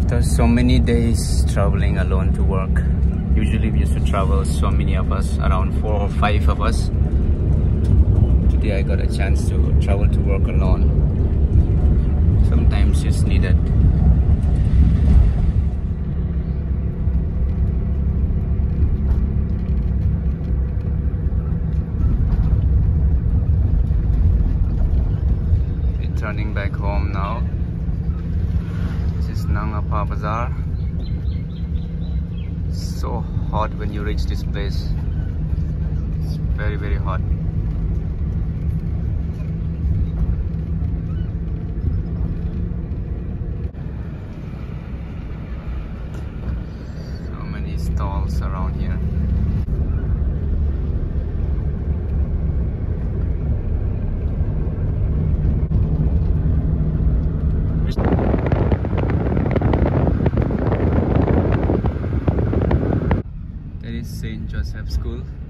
After so many days traveling alone to work, usually we used to travel so many of us, around 4 or 5 of us. Today I got a chance to travel to work alone. Sometimes it's needed. Returning back home now. This is Nangapa Bazaar. So hot when you reach this place. It's very, very hot. So many stalls around here. St. Joseph School.